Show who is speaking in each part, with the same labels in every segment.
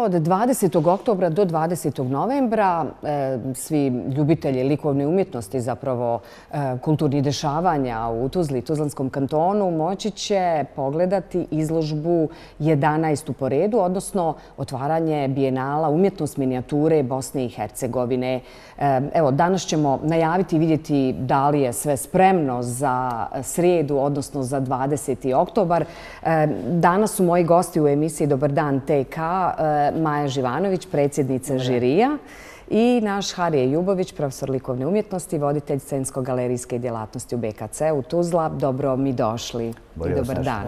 Speaker 1: od 20. oktobra do 20. novembra svi ljubitelji likovne umjetnosti, zapravo kulturnih dešavanja u Tuzli i Tuzlanskom kantonu, moći će pogledati izložbu 11. po redu, odnosno otvaranje Bijenala umjetnost minijature Bosne i Hercegovine. Evo, danas ćemo najaviti i vidjeti da li je sve spremno za srijedu, odnosno za 20. oktobar. Danas su moji gosti u emisiji Dobar dan TK, Maja Živanović, predsjednica žirija, i naš Harije Ljubović, profesor likovne umjetnosti, voditelj scensko-galerijske djelatnosti u BKC-u Tuzla. Dobro mi došli i dobar dan.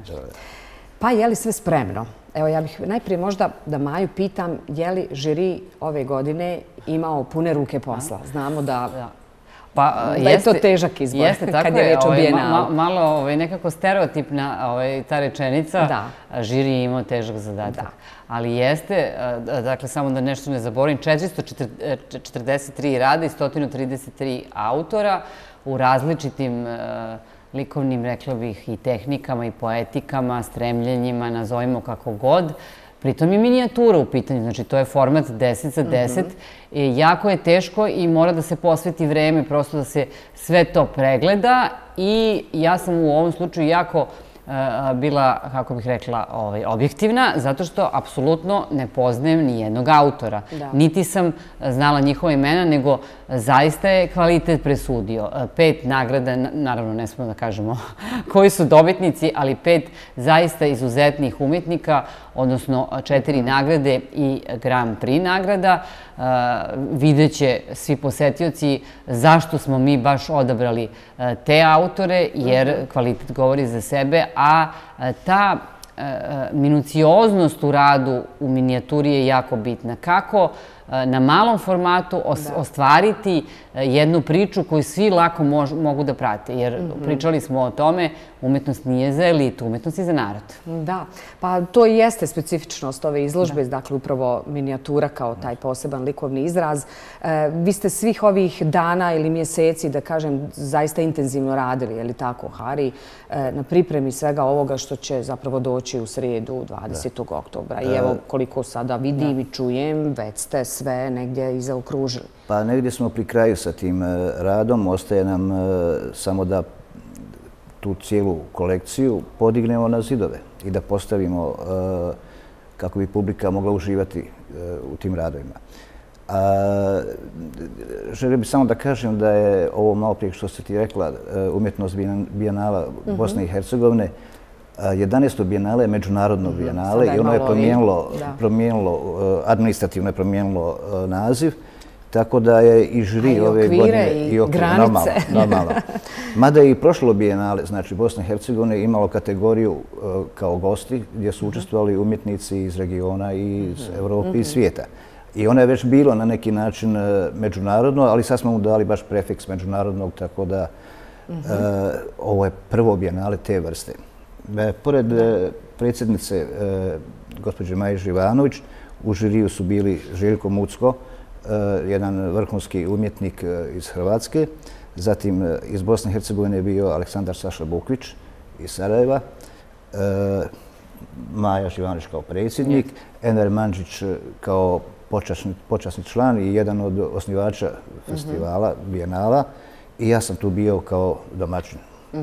Speaker 1: Pa je li sve spremno? Evo, ja bih najprije možda da Maju pitam je li žiri ove godine imao pune ruke posla. Znamo da je to težak izbor kad je riječ o Bijenalu.
Speaker 2: Malo nekako stereotipna ta rečenica, žiri je imao težak zadatak. Ali jeste, dakle, samo da nešto ne zaboravim, 443 rada i 133 autora u različitim likovnim, rekla bih, i tehnikama i poetikama, stremljenjima, nazovimo kako god. Pritom je minijatura u pitanju, znači to je format 10 za 10. Jako je teško i mora da se posveti vreme prosto da se sve to pregleda i ja sam u ovom slučaju jako bila, kako bih rekla, objektivna, zato što apsolutno ne poznajem ni jednog autora. Niti sam znala njihova imena, nego zaista je kvalitet presudio. 5 nagrada, naravno ne smemo da kažemo koji su dobitnici, ali 5 zaista izuzetnih umjetnika, odnosno 4 nagrade i Grand Prix nagrada. Vidjet će svi posetioci zašto smo mi baš odabrali te autore, jer kvalitet govori za sebe, a ta minucioznost u radu u minijaturi je jako bitna. Kako na malom formatu ostvariti jednu priču koju svi lako mogu da prate. Jer pričali smo o tome, umjetnost nije za elitu, umjetnost je za narod.
Speaker 1: Da, pa to i jeste specifičnost ove izložbe, dakle upravo minijatura kao taj poseban likovni izraz. Vi ste svih ovih dana ili mjeseci, da kažem, zaista intenzivno radili, je li tako, Hari, na pripremi svega ovoga što će zapravo doći u srijedu 20. oktobra. I evo koliko sada vidim i čujem, već ste sve negdje i zaokružili.
Speaker 3: Pa negdje smo pri kraju sa tim radom. Ostaje nam samo da tu cijelu kolekciju podignemo na zidove i da postavimo kako bi publika mogla uživati u tim radovima. Želio bih samo da kažem da je ovo malo prije što ste ti rekla, umjetnost Bijenala Bosne i Hercegovine, 11. Bijenale je međunarodno Bijenale i ono je promijenilo, administrativno je promijenilo naziv, tako da je i žiri ove godine
Speaker 1: i granice.
Speaker 3: Normalno. Mada je i prošlo Bijenale, znači Bosna i Hercegovina, imalo kategoriju kao gosti gdje su učestvovali umjetnici iz regiona i iz Evrope i svijeta. I ono je već bilo na neki način međunarodno, ali sad smo mu dali baš prefiks međunarodnog, tako da ovo je prvo Bijenale te vrste. Pored predsjednice gospođe Maje Živanović, u žiriju su bili Željko Mucko, jedan vrhunski umjetnik iz Hrvatske. Zatim iz Bosne i Hercegovine je bio Aleksandar Saša Bukvić iz Sarajeva, Maja Živanović kao predsjednik, Enver Mandžić kao počasni član i jedan od osnivača festivala Bijenala i ja sam tu bio kao domaćin.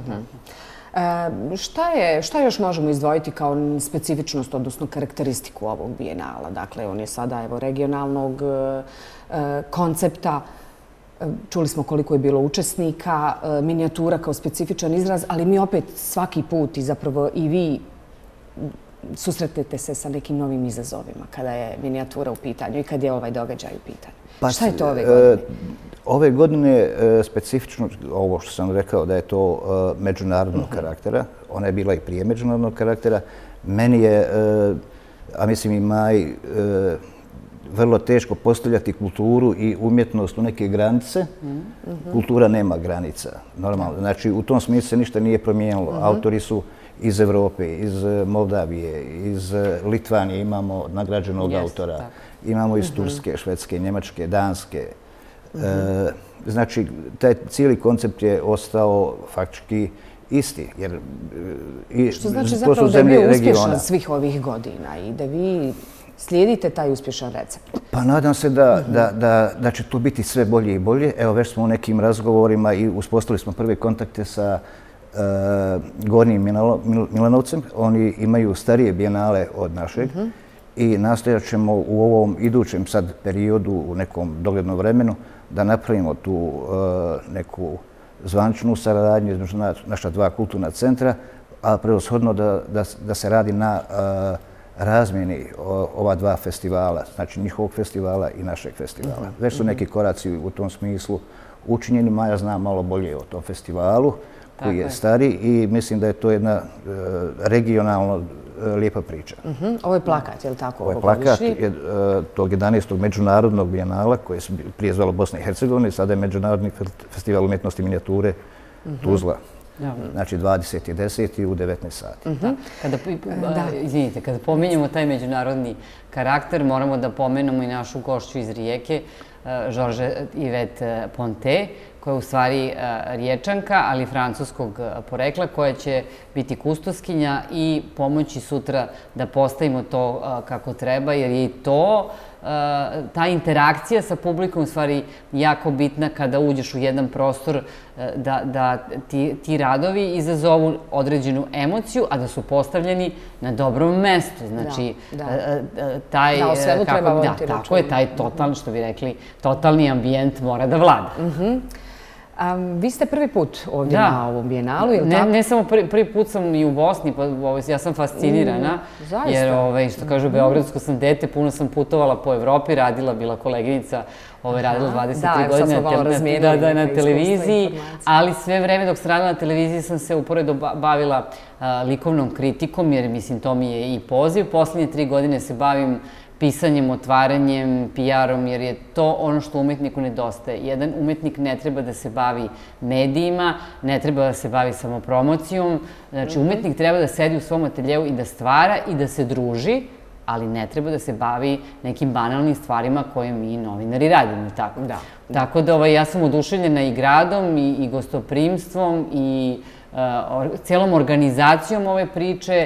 Speaker 1: Šta još možemo izdvojiti kao specifičnost, odnosno karakteristiku ovog Bijenala? Dakle, on je sada regionalnog koncepta. Čuli smo koliko je bilo učesnika, minijatura kao specifičan izraz, ali mi opet svaki put i zapravo i vi susretnete se sa nekim novim izazovima kada je minijatura u pitanju i kad je ovaj događaj u pitanju. Šta je to ove godine?
Speaker 3: Ove godine specifično, ovo što sam rekao da je to međunarodnog karaktera, ona je bila i prije međunarodnog karaktera. Meni je, a mislim i Maji, vrlo teško postavljati kulturu i umjetnost u neke granice. Kultura nema granica, normalno. Znači, u tom smislu se ništa nije promijenilo. Autori su iz Evrope, iz Moldavije, iz Litvanije imamo nagrađenog autora. Imamo iz Turske, Švedske, Njemačke, Danske. Znači, taj cijeli koncept je ostao faktički isti.
Speaker 1: Što znači zapravo da je bio uspješan svih ovih godina i da vi slijedite taj uspješan recept?
Speaker 3: Pa nadam se da će tu biti sve bolje i bolje. Evo, već smo u nekim razgovorima i uspostavili smo prve kontakte sa Gornjim Milanovcem. Oni imaju starije bijenale od našeg i nastojat ćemo u ovom idućem sad periodu, u nekom doglednom vremenu, da napravimo tu neku zvaničnu saradnju između naša dva kulturna centra, a prevashodno da se radi na razmjeni ova dva festivala, znači njihovog festivala i našeg festivala. Već su neki koraci u tom smislu učinjeni. Maja zna malo bolje o tom festivalu koji je stari i mislim da je to jedna regionalno lijepa priča.
Speaker 1: Ovo je plakat, je li tako?
Speaker 3: Ovo je plakat tog 11. međunarodnog bijenala koje se prije zvalo Bosna i Hercegovina, sada je Međunarodni festival umjetnosti minijature Tuzla. Znači 20.10. u 19 sati.
Speaker 2: Izvinite, kada pominjemo taj međunarodni karakter, moramo da pomenemo i našu gošću iz Rijeke, Georgette Ponte, koja je u stvari Riječanka, ali francuskog porekla, koja će biti kustoskinja i pomoći sutra da postavimo to kako treba, jer je i to ta interakcija sa publikom u stvari jako bitna kada uđeš u jedan prostor da ti radovi izazovu određenu emociju, a da su postavljeni na dobrom mestu. Znači, taj...
Speaker 1: Da, o svemu treba voditi računa.
Speaker 2: Tako je, taj totalni, što bi rekli, totalni ambijent mora da vlada.
Speaker 1: Vi ste prvi put ovdje na ovom bijenalu, ili tako?
Speaker 2: Ne samo prvi put sam i u Bosni, ja sam fascinirana, jer što kažu, beogradsko sam dete, puno sam putovala po Evropi, bila koleginica, radila 23 godine na televiziji, ali sve vreme dok sam radila na televiziji sam se uporedo bavila likovnom kritikom, jer mislim to mi je i poziv. Posljednje 3 godine se bavim pisanjem, otvaranjem, PR-om, jer je to ono što umetniku nedostaje. Jedan umetnik ne treba da se bavi medijima, ne treba da se bavi samo promocijom. Znači, umetnik treba da sedi u svom ateljeu i da stvara i da se druži, ali ne treba da se bavi nekim banalnim stvarima koje mi novinari radimo. Tako da ja sam oduševljena i gradom i gostoprimstvom i celom organizacijom ove priče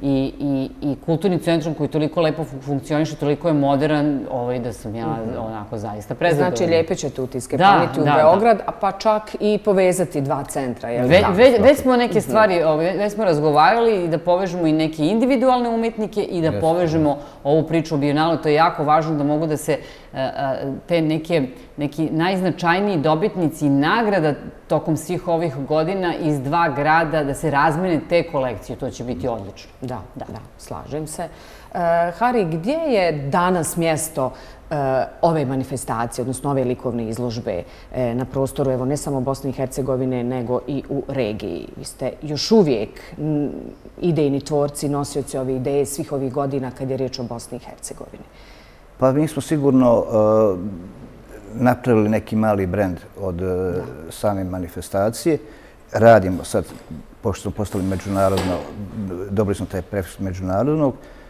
Speaker 2: i kulturnim centrom koji toliko lepo funkcioniše, toliko je modern, da sam ja onako zaista prezadovoljna.
Speaker 1: Znači, lijepe ćete utiske poneti u Beograd, pa čak i povezati dva centra.
Speaker 2: Već smo neke stvari, već smo razgovarali i da povežemo i neke individualne umetnike i da povežemo ovu priču o bijenalu. To je jako važno da mogu da se te neki najznačajniji dobitnici nagrada tokom svih ovih godina iz dva grada, da se razmene te kolekcije. To će biti odlično.
Speaker 1: Da, slažem se. Hari, gdje je danas mjesto ove manifestacije, odnosno ove likovne izložbe na prostoru, evo, ne samo Bosne i Hercegovine, nego i u regiji? Vi ste još uvijek idejni tvorci, nosioci ove ideje svih ovih godina kad je riječ o Bosni i Hercegovini.
Speaker 3: Pa mi smo sigurno napravili neki mali brend od same manifestacije. Radimo sad, pošto smo postali međunarodno, dobili smo taj prefiks međunarodnog.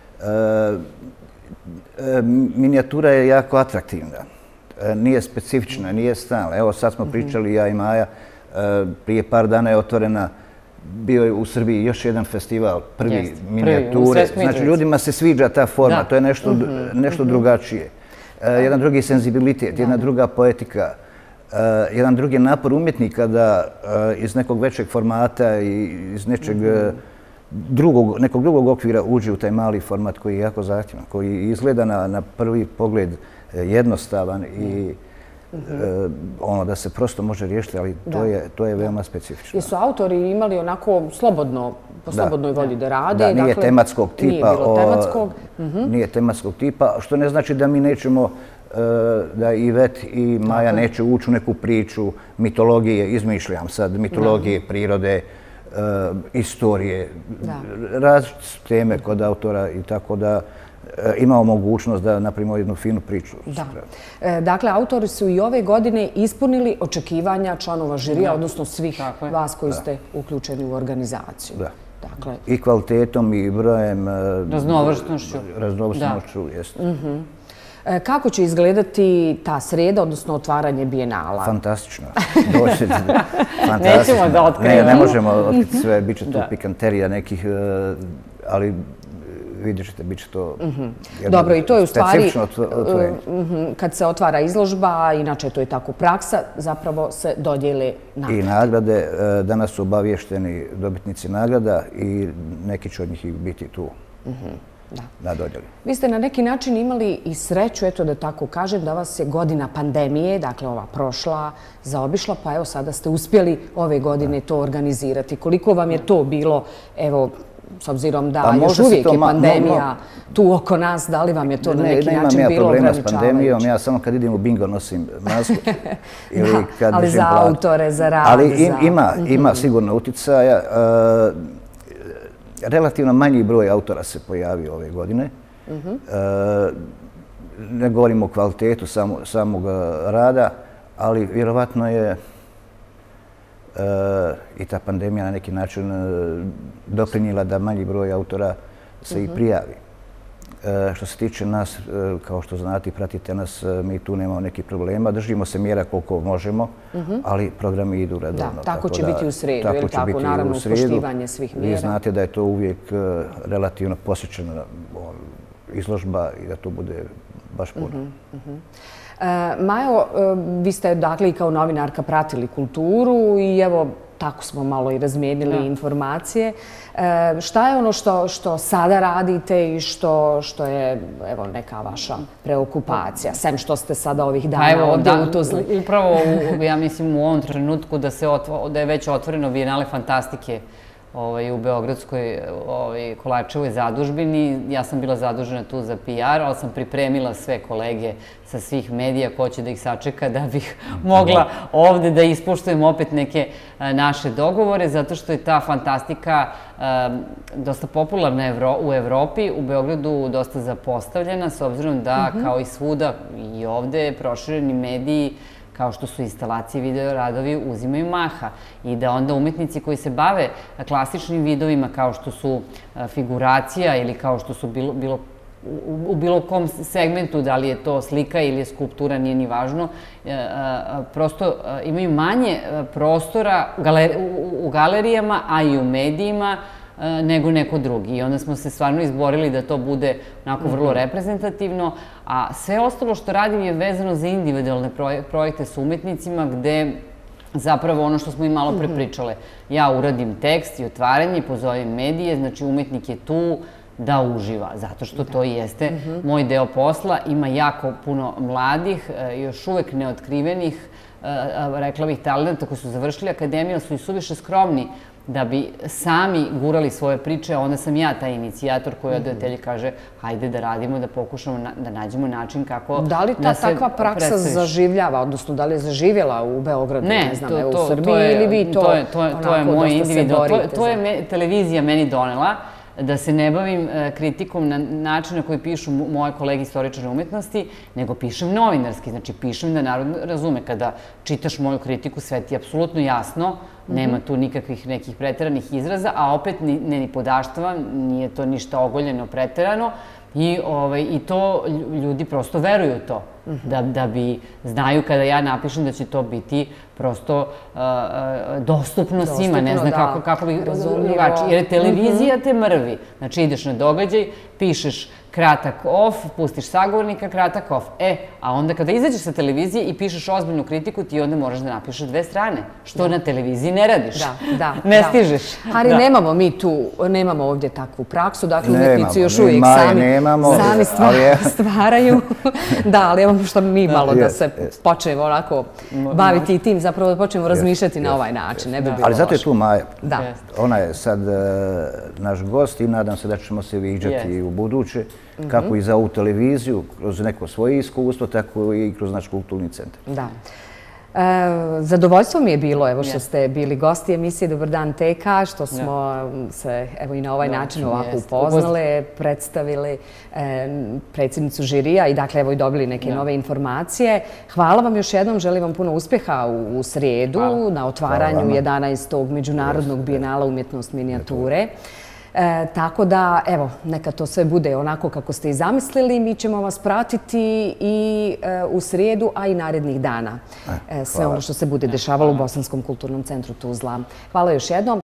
Speaker 3: Minijatura je jako atraktivna. Nije specifična, nije stalna. Evo sad smo pričali, ja i Maja, prije par dana je otvorena, bio je u Srbiji još jedan festival, prvi minijature. Znači, ljudima se sviđa ta forma, to je nešto drugačije. Jedan drugi senzibilitet, jedna druga poetika, jedan drugi napor umjetnika da iz nekog većeg formata i iz nekog drugog okvira uđe u taj mali format koji je jako zahtjevan, koji izgleda na prvi pogled jednostavan i da se prosto može riješiti, ali to je veoma specifično.
Speaker 1: Jesu autori imali onako po slobodnoj volji da rade?
Speaker 3: Da, nije tematskog tipa. Nije tematskog tipa, što ne znači da mi nećemo, da Ivet i Maja neće ući u neku priču mitologije, izmišljam sad, mitologije, prirode, istorije, različite teme kod autora i tako da imamo mogućnost da napravimo jednu finu priču.
Speaker 1: Dakle, autori su i ove godine ispunili očekivanja članova žirija, odnosno svih vas koji ste uključeni u organizaciju.
Speaker 3: I kvalitetom i brojem...
Speaker 2: Raznovrstnošću.
Speaker 3: Raznovrstnošću, jeste.
Speaker 1: Kako će izgledati ta sreda, odnosno otvaranje bijenala?
Speaker 3: Fantastično.
Speaker 2: Nećemo da otkrivamo.
Speaker 3: Ne možemo otkriti sve, bit će tu pikanterija nekih, ali vidjet ćete, bit će to
Speaker 1: Dobro, i to je u stvari,
Speaker 3: specifično otvorenje.
Speaker 1: kad se otvara izložba, inače to je tako praksa, zapravo se dodijele nagrade.
Speaker 3: I nagrade, danas su obavješteni dobitnici nagrada i neki će od njih biti tu na dodjeli.
Speaker 1: Vi ste na neki način imali i sreću, eto da tako kažem, da vas je godina pandemije, dakle ova prošla, zaobišla, pa evo sada ste uspjeli ove godine to organizirati. Koliko vam je to bilo, evo, s obzirom da još uvijek je pandemija tu oko nas, da li vam je to na neki način bilo ograničavajuće?
Speaker 3: Nemam ja problema s pandemijom, ja samo kad idem u bingo nosim masku.
Speaker 1: Ali za autore, za rad.
Speaker 3: Ali ima sigurno uticaja. Relativno manji broj autora se pojavio ove godine. Ne govorimo o kvalitetu samog rada, ali vjerovatno je i ta pandemija na neki način doprinijela da manji broj autora se i prijavi. Što se tiče nas, kao što znate i pratite nas, mi tu nemamo nekih problema. Držimo se mjera koliko možemo, ali programi idu redovno.
Speaker 1: Da, tako će biti u sredu, ili tako, naravno, poštivanje svih mjera.
Speaker 3: Vi znate da je to uvijek relativno posjećena izložba i da to bude baš puno.
Speaker 1: Majo, vi ste dakle i kao novinarka pratili kulturu i evo tako smo malo i razmijenili informacije. Šta je ono što sada radite i što je evo neka vaša preokupacija, sem što ste sada ovih dana ovdje u Tuzli?
Speaker 2: Upravo, ja mislim u ovom trenutku da je već otvoreno Bijenale fantastike u Beogradskoj Kolačevoj zadužbini. Ja sam bila zadužena tu za PR, ali sam pripremila sve kolege sa svih medija ko će da ih sačeka da bih mogla ovde da ispoštujem opet neke naše dogovore, zato što je ta fantastika dosta popularna u Evropi, u Beogradu dosta zapostavljena, s obzirom da kao i svuda i ovde prošireni mediji kao što su instalacije, video radovi, uzimaju maha i da onda umetnici koji se bave klasičnim vidovima kao što su figuracija ili kao što su u bilo kom segmentu, da li je to slika ili je skulptura, nije ni važno, prosto imaju manje prostora u galerijama, a i u medijima nego neko drugi. I onda smo se stvarno izborili da to bude onako vrlo reprezentativno, a sve ostalo što radim je vezano za individualne projekte s umetnicima gde zapravo ono što smo i malo pre pričale. Ja uradim tekst i otvaranje, pozovem medije, znači umetnik je tu da uživa, zato što to jeste moj deo posla. Ima jako puno mladih, još uvek neotkrivenih, rekla bih, talenta koji su završili akademiju, ali su i suviše skromni da bi sami gurali svoje priče, a onda sam ja taj inicijator koji odatelji kaže hajde da radimo, da pokušamo da nađemo način kako da se predstaviš.
Speaker 1: Da li takva praksa zaživljava, odnosno da li je zaživjela u Beogradu, ne znam, u Srbiji ili vi to onako dosta se borite?
Speaker 2: To je televizija meni donela, da se ne bavim kritikom na način na koji pišu moje kolege istoričare umetnosti, nego pišem novinarski. Znači, pišem da narod razume. Kada čitaš moju kritiku, sve ti je apsolutno jasno, nema tu nikakvih nekih preteranih izraza, a opet ne ni podaštavam, nije to ništa ogoljeno, preterano i to ljudi prosto veruju to. Da bi znaju kada ja napišem da će to biti prosto dostupno svima, ne znam kako bi drugačije. Jer televizija te mrvi. Znači ideš na događaj, pišeš kratak off, pustiš sagovornika, kratak off. A onda kada izađeš sa televizije i pišeš ozbiljnu kritiku, ti onda moraš da napišeš 2 strane. Što na televiziji ne radiš. Ne stižeš.
Speaker 1: Ali nemamo mi tu, nemamo ovdje takvu praksu, dakle umetnici još uvijek sami stvaraju. Da, ali evo što mi malo da se počnemo onako baviti i tim, zapravo da počnemo razmišljati na ovaj način.
Speaker 3: Ali zato je tu Maja. Ona je sad naš gost i nadam se da ćemo se viđati i u buduće, kako i za ovu televiziju, kroz neko svoje iskustvo, tako i kroz naš kulturni centar.
Speaker 1: Da. Zadovoljstvo mi je bilo, evo što ste bili gosti emisije Dobar dan TK, što smo se evo i na ovaj način ovako upoznali, predstavili predsjednicu žirija i dakle evo i dobili neke nove informacije. Hvala vam još jednom, želim vam puno uspjeha u srijedu na otvaranju 11. Međunarodnog bijenala umjetnost minijature. Tako da, evo, neka to sve bude onako kako ste i zamislili. Mi ćemo vas pratiti i u srijedu, a i narednih dana. Sve ono što se bude dešavalo u Bosanskom kulturnom centru Tuzla. Hvala još jednom.